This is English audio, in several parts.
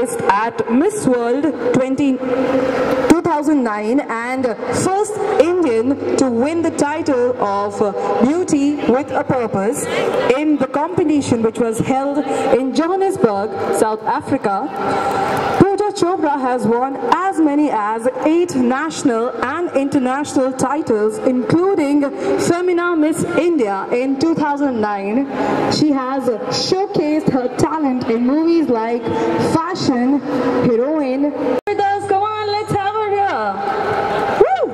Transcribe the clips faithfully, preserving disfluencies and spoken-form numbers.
finalist at Miss World two thousand nine and first Indian to win the title of Beauty with a Purpose in the competition which was held in Johannesburg, South Africa. Pooja Chopra has won as many as eight national and international titles, including Femina Miss India in two thousand nine. She has showcased her talent in movies like Fashion, Heroine. With us, come on, let's have her here. Woo!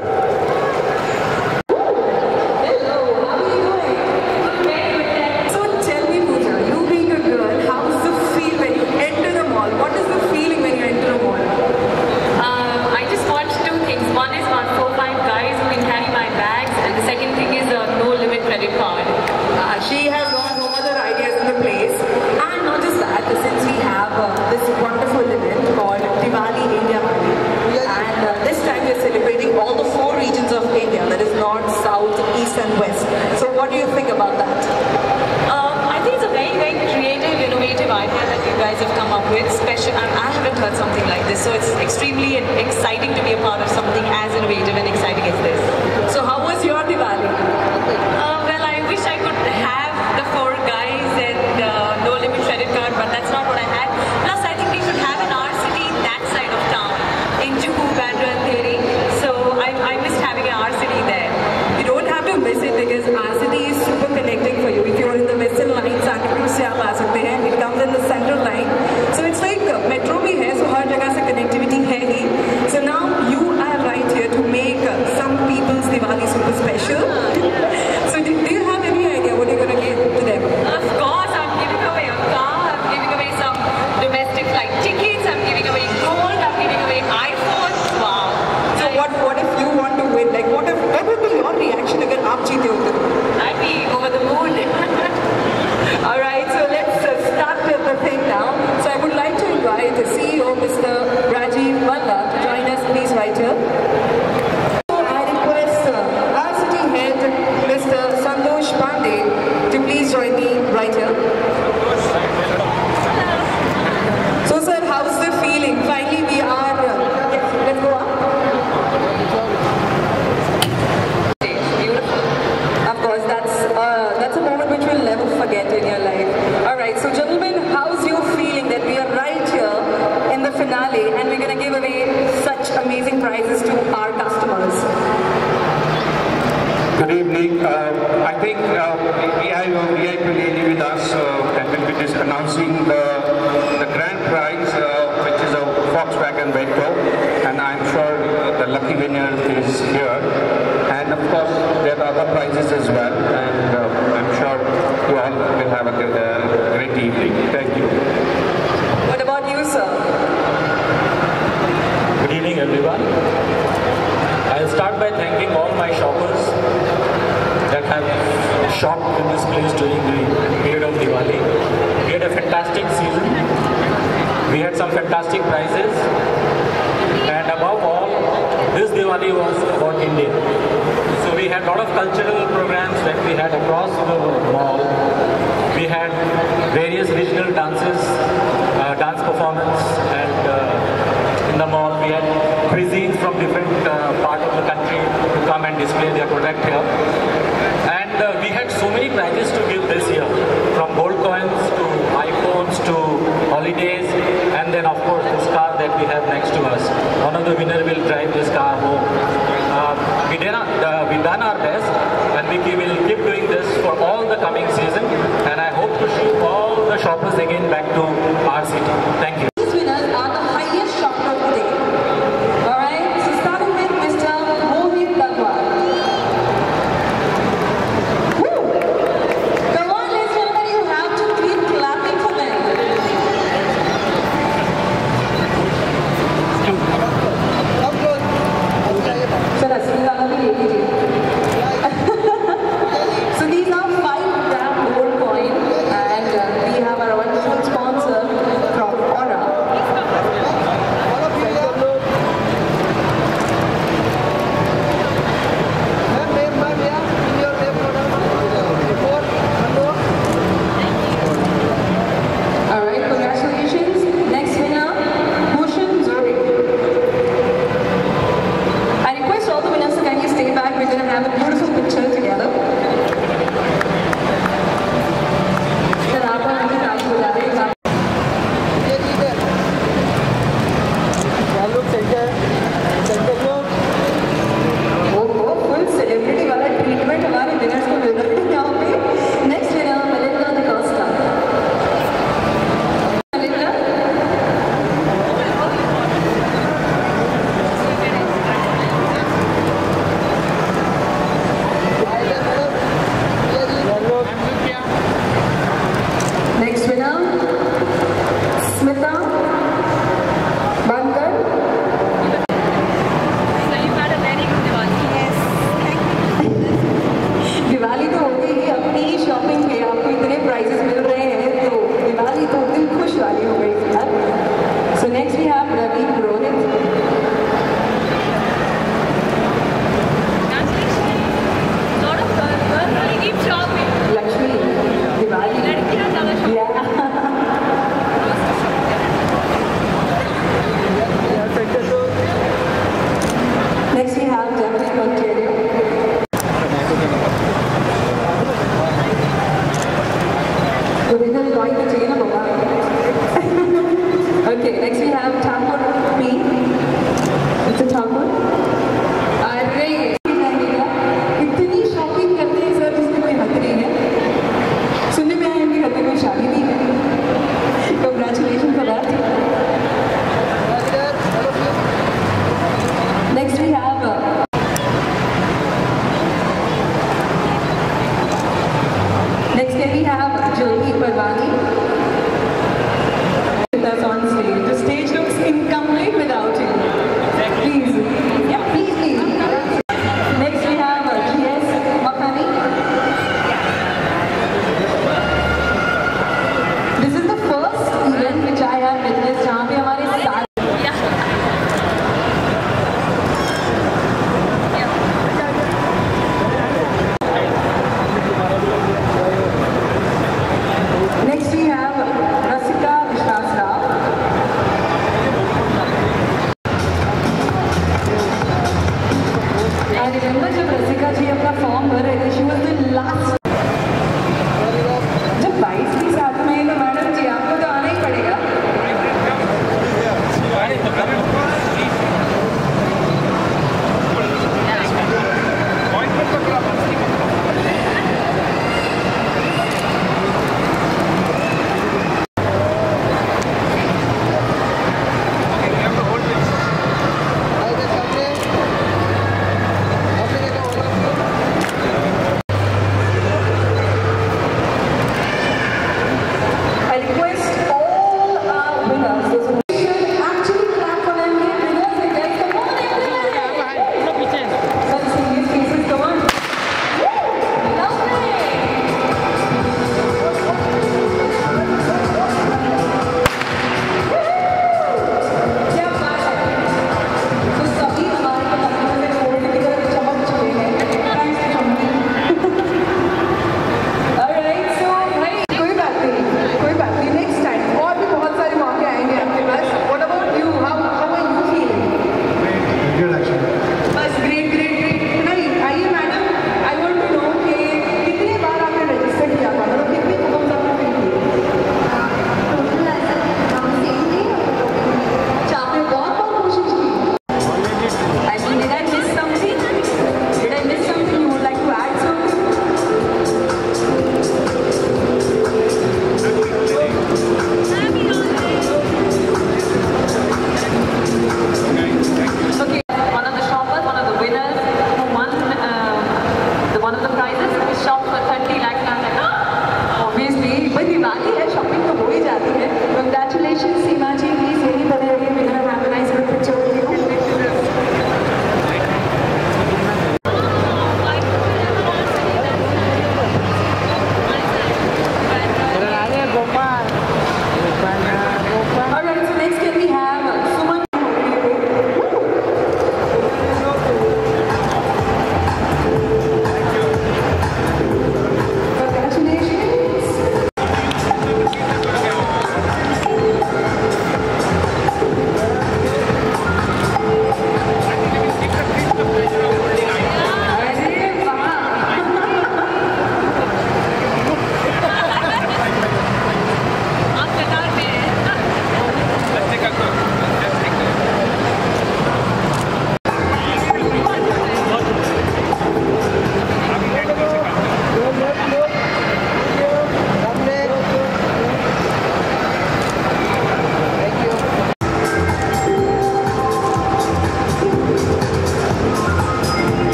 Hello, how are you doing? So tell me, Pooja, you being a girl, how's the feel when you enter the mall? What is the feeling when you enter a mall? Uh, I just want two things. One is about four five guys who can carry my bags, and the second thing is a no limit credit card. Uh, she has got no other ideas in the place, and not just that, since we have uh, this wonderful event called Diwali India Holi, and uh, this time we are celebrating all the four regions of India, that is North, South, East and West. So what do you think about that? Um, I think it's a very, very creative, innovative idea that you guys have come up with. Special, I, I haven't heard something like this, so it's extremely exciting to be a part of something as innovative and exciting as this. So how was your Diwali? Uh, well, I wish I could have the four guys and uh, no limit credit card, but that's not what I had. Plus, I think we should have an art city in that side of town, in Juhu, Bandra and Theri. So I, I missed having an art city there. You don't have to miss it because R C T is super connecting for you. If you're in the western line, Santa Cruz se aap aa sakte hain. It comes in the central line. So it's like uh, metro bhi hai, so har jagah se connectivity hai hi. So now you are right here to make uh, some people's Diwali super special. So do, do you have any idea what you're going to give to them? Of course, I'm giving away a car, I'm giving away some domestic flight tickets, I'm giving away gold, I'm giving away iPhones. Wow. So what what if you want to win? Like what if what would be your reaction agar aap jeete ho? I'd be over the moon. Alright, so let's uh, start with the thing now. So I would like to invite the C E O, Mister Rajiv Balla, to join us please right here. So I request uh, R C T Head, Mister Santosh Pandey, to please join me right here. So sir, how's the feeling? Finally we are, uh, yes, let's go up. Of course, that's uh, that's a moment which we'll never forget in your life. Alright, so gentlemen, how's your feeling that we are right here in the finale and we're going to give away such amazing prizes to our customers? Good evening. Uh, I think uh, we have a V I P lady with us uh, and will be just announcing the, the grand prize, uh, which is a Volkswagen Vector, and I'm sure uh, the lucky winner is here. And of course, there are other prizes as well, and uh, I'm sure you all will have a good, uh, great evening. Thank you. What about you, sir? Good evening, everyone. I'll start by thanking all my shoppers that have shopped in this place during the period of Diwali. We had a fantastic season. We had some fantastic prizes. And above all, this Diwali was about India. So we had a lot of cultural programs that we had across the mall. We had various regional dances, uh, dance performance, and uh, in the mall we had cuisines from different uh, parts of the country to come and display their product here. And uh, we had so many prizes to give this year, from gold coins to iPhones to holidays, and then of course this car that we have next to us. One of the winner will drive this car home. Uh, we did our, uh, we done our best, and we will keep doing this for all the coming season, and I hope to see all the shoppers again back to our city. Thank you. These winners are the highest shopper today. Alright, so starting with Mister Mohit Dalwal. Woo! Come on, ladies and gentlemen, you have to keep clapping for them. Chalo, Srilanka bhi le लीजिए. So these are five gram gold coin, and uh, we have our wonderful sponsor from Aura.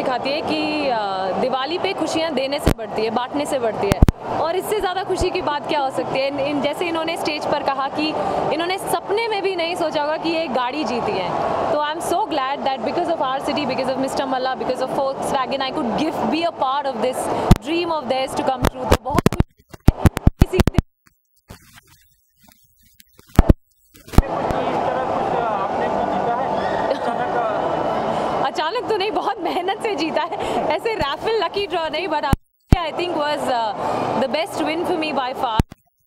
सिखाती है कि दिवाली पे खुशियाँ देने से बढ़ती है, बांटने से बढ़ती है, और इससे ज़्यादा खुशी की बात क्या हो सकती है। इन जैसे इन्होंने स्टेज पर कहा कि इन्होंने सपने में भी नहीं सोचा होगा कि ये एक गाड़ी जीती है। तो I am so glad that because of our city, because of mister Malla, because of Volkswagen, I could give be a part of this dream of theirs to come true. तो बहुत किसी अचानक तो नहीं, बहुत मेहनत से जीता है, ऐसे रैफल लकी ड्रॉ नहीं, but I think was uh, the best win for me by far.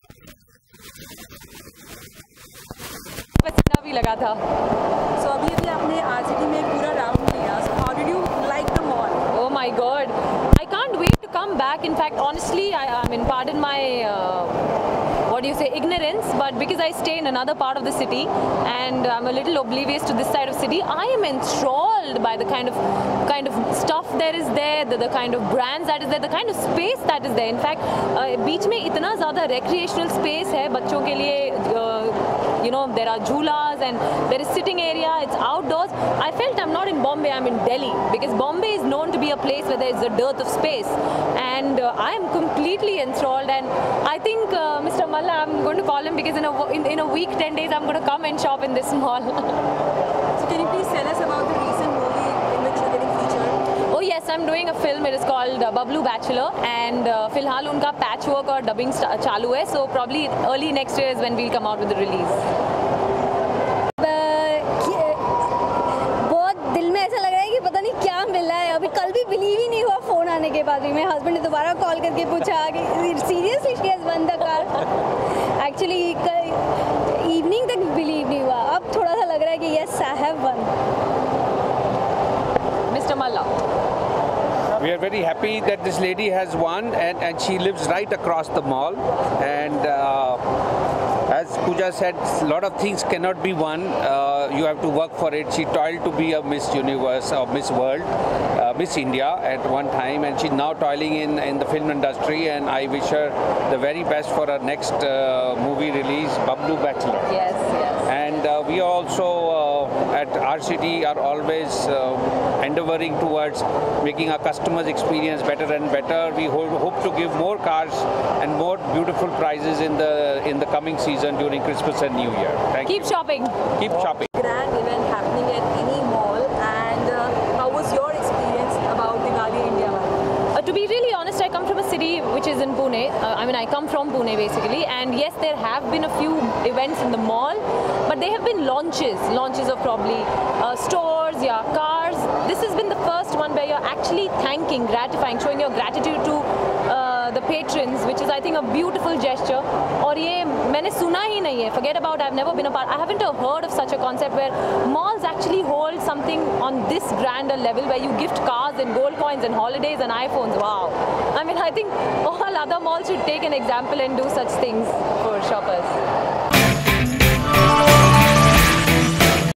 पसीना भी लगा था। So अभी अभी आपने आरसीटी में पूरा राउंड लिया. So how did you like the mall? Oh my God, I can't wait to come back. In fact, honestly, I, I mean, pardon my uh, what do you say, ignorance, but because I stay in another part of the city and I'm a little oblivious to this side of city, I am enthralled by the kind of kind of stuff that is there, the, the kind of brands that is there, the kind of space that is there. In fact, uh, बीच में इतना ज़्यादा recreational space है बच्चों के लिए. uh, You know, there are jhulas and there is sitting area, it's outdoors. I felt I'm not in Bombay, I'm in Delhi, because Bombay is known to be a place where there is a dearth of space, and uh, I am completely enthralled. And I think uh, Mister Malla, I'm going to call him, because in a, in, in a week, ten days, I'm going to come and shop in this mall. So can you please tell us about the recent movie in which you're getting featured? Oh yes, I'm doing a film. It is called uh, Bablu Bachelor, and uh, फिलहाल उनका patchwork और dubbing चालू है, so probably early next year is when we'll come out with the release. बहुत दिल में ऐसा लग रहा है कि पता नहीं क्या मिला है. अभी कल भी बिलीव ही नहीं हुआ फोन आने के बाद भी. मेरे हस्बैंड ने दोबारा कॉल करके पूछा कि seriously she has won the car. Actually evening तक बिलीव नहीं हुआ. अब थोड़ा सा लग रहा है कि yes I have won. Mister Malla. We are very happy that this lady has won, and, and she lives right across the mall. And uh, as Pooja said, a lot of things cannot be won. Uh, you have to work for it. She toiled to be a Miss Universe or Miss World, uh, Miss India at one time, and she's now toiling in, in the film industry. And I wish her the very best for her next uh, movie release, Bablu Bachelor. Yes, yes. And uh, we also uh, at R C T are always uh, endeavoring towards making our customers' experience better and better. We hope, hope to give more cars and more beautiful prizes in the in the coming season during Christmas and New Year. Thank Keep you. shopping. Keep shopping. Grand event happening at any mall, and uh, how was your experience about Diwali India? Uh, to be really honest, I come from a city which is in Pune. Uh, I mean, I come from Pune basically, and yes, there have been a few events in the mall, but they have been launches, launches of probably uh, stores, yeah, cars. This has been the first one where you're actually thanking, gratifying, showing your gratitude to uh, the patrons, which is I think a beautiful gesture. और ये मैंने सुना ही नहीं है. Forget about, I've never been a part. I haven't heard of such a concept where malls actually hold something on this grander level where you gift cars and gold coins and holidays and iPhones. Wow. I mean, I think all other malls should take an example and do such things for shoppers.